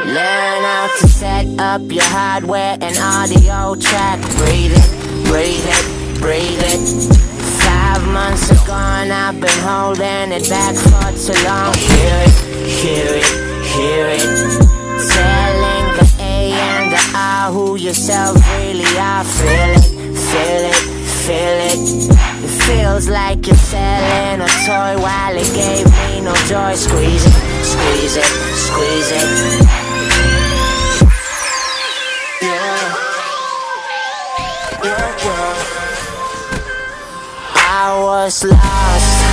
Learn how to set up your hardware and audio track. Breathe it, breathe it, breathe it. 5 months ago and I've been holding it back for too long. Hear it, hear it, hear it. Telling the A and the R who yourself really are. Feel it, feel it, feel it. It feels like you're selling a toy while it gave me no joy. Squeeze it, squeeze it, squeeze it. I was lost